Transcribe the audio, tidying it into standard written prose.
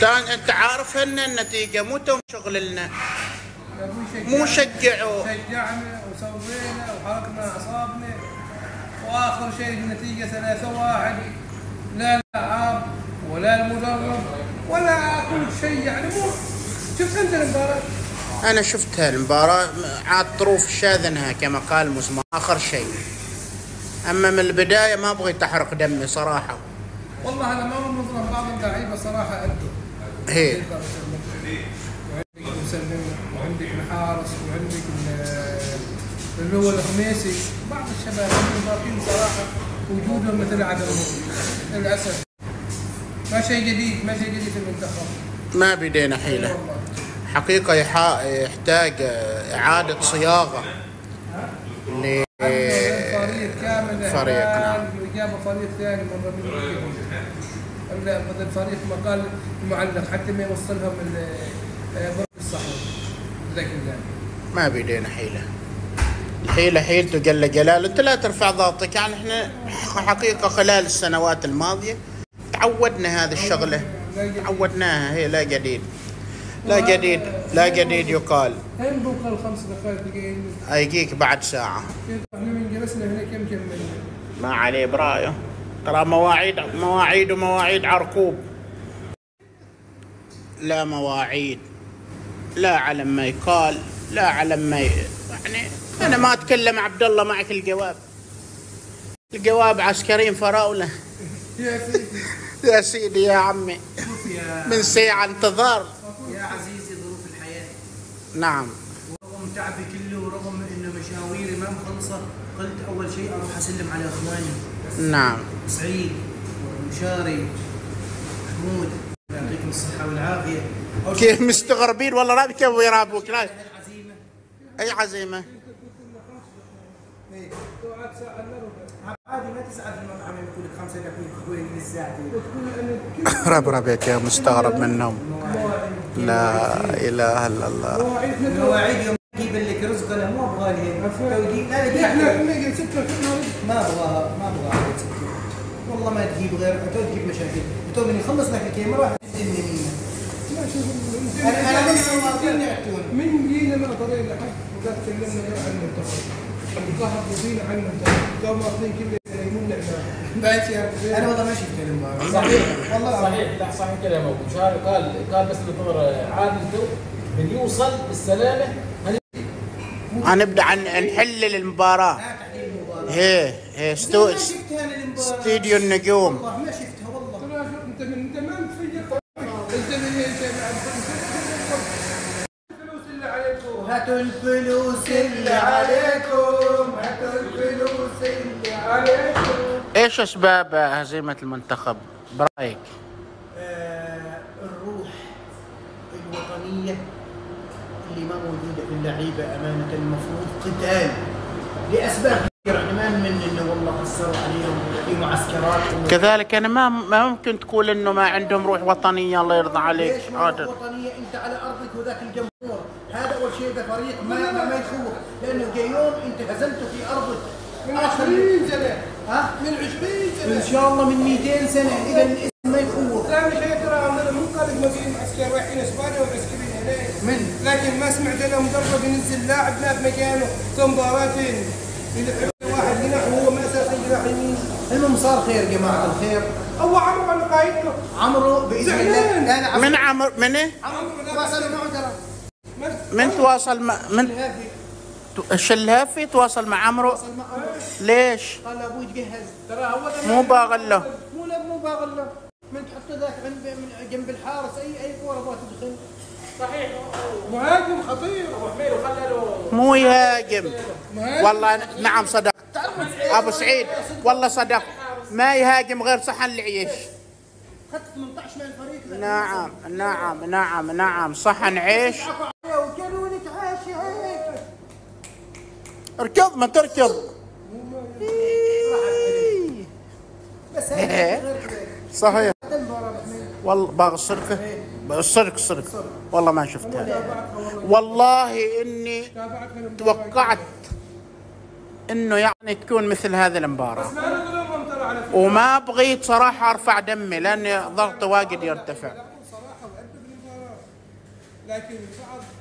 انت عارف ان النتيجه مو توم شغلنا، مو شجعوا، شجعنا وسوينا وحركنا اعصابنا، واخر شيء النتيجه 3-1. لا اللاعب ولا المدرب ولا كل شيء، يعني مو. شفت انت المباراه؟ انا شفتها المباراه، عاد طروف شاذنها كما قال مسمار اخر شيء، اما من البدايه ما بغيت احرق دمي صراحه. والله انا ما بنظلم بعض اللعيبه صراحه ادوا. هي وعندك مسلم وعندك الحارس وعندك اللي هو الخميسي، بعض الشباب الباقيين صراحه وجودهم مثل عدمهم للاسف. ما شيء جديد، ما شيء جديد في المنتخب. ما بدينا حيله حقيقه، يحتاج اعاده صياغه فريق كامل، فريق نعم، وجابوا فريق ثاني مره بدل فريق ما قال المعلق حتى ما يوصلهم البرد الصحراء. ما بيدينا حيله، الحيله حيلته جل جلاله. انت لا ترفع ضغطك، يعني احنا حقيقه خلال السنوات الماضيه تعودنا هذه الشغله، تعودناها. هي لا جديد، لا جديد، لا جديد يقال. هين بكره الخمس دقائق دقيقين ايجيك بعد ساعه. احنا من جلسنا هنا كم كملنا؟ ما عليه برايه، ترى مواعيد ومواعيد عرقوب، لا مواعيد، لا على ما يقال، لا على ما يعني انا ما اتكلم عبد الله معك الجواب عسكريين فراوله. يا سيدي يا سيدي يا عمي، من ساعة انتظار يا عزيزي. ظروف الحياة نعم، ورغم تعبي كله ورغم انه مشاويري ما مخلصة، قلت اول شيء اروح اسلم على اخواني. نعم، سعيد ومشاري محمود، يعطيكم الصحة والعافية. كيف مستغربين والله، لا بكوي يرابوك. لا العزيمة، اي عزيمة؟ عادي ما تزعل في المطعم يقول لك 5 دقائق وين من الساعتين. ربك يا مستغرب منهم. لا اله الا الله. مواعيد يوم اجيب لك رزق انا مو ابغى لي لا احنا نجي ستة ما ابغى والله ما تجيب غير تجيب مشاكل. تومني يخلص لك الكاميرا راح تدني منه. انا من جينا من طريق لحد وقاعد تكلمنا عن المنتخب، الظهر مدين عن المنتخب، تو ماخذين كله يليمون انا والله ما شفت المباراه. صحيح والله صحيح. لا صحيح كده يا موجود. شاري قال بس ننتظر عادلته من يوصل بالسلامه هنبدا نحلل المباراة. هي استوديو النجوم. والله ما شفتها والله. انت ما متفيق. هاتوا الفلوس اللي عليكم، هاتوا الفلوس اللي عليكم. ايش اسباب هزيمة المنتخب برايك؟ الروح الوطنية اللي ما موجودة في اللعيبة أمانة. المفروض قتال لأسباب كثيرة. احنا ما نمن انه والله قصروا عليهم في معسكرات. كذلك انا ما ممكن تقول انه ما عندهم روح وطنية. الله يرضى عليك. ليش ما روح وطنية؟ انت على ارضك وذاك الجمهور. هذا اول شيء. ده فريق ما يخوف، لانه جاي يوم انت هزمته في ارضك من 20 سنة. من 20 سنة ان شاء الله من 200 سنة. اذا الاسم ما يخوف. ثاني شيء ترى عندنا مو قالك مديرين عسكر رايحين اسبانيا ومعسكرين هناك. لكن ما سمعت انا مدرب ينزل لاعب لا في مكانه في مباراتين واحد جناح وهو ما اساسا جناح يمين. المهم صار خير جماعة الخير. هو عمرو على قايدته. عمرو باذن الله. من عمرو من ايه؟ عمرو تواصلوا معه ترى. من تواصل من الشلهافي تواصل مع عمرو؟ ليش؟ قال ابوي تجهز. ترى هو مو باغله. مو باغله. من تحط ذاك جنب الحارس اي كوره ما تدخل. صحيح. مهاجم خطير. وحمير وخلله مو يهاجم. والله نعم صدق ابو سعيد، والله صدق. ما يهاجم غير صحن العيش. خدت 18 من الفريق. نعم صحن عيش. وكانوا لك عايش هيك. اركض ما تركض. بس هيك صحيح. والله باغ الصرك والله ما شفتها. والله اني توقعت انه يعني تكون مثل هذه المباراة، وما بغيت صراحة ارفع دمي لان ضغطي واجد يرتفع. وأدى بالمباراة، لكن بعض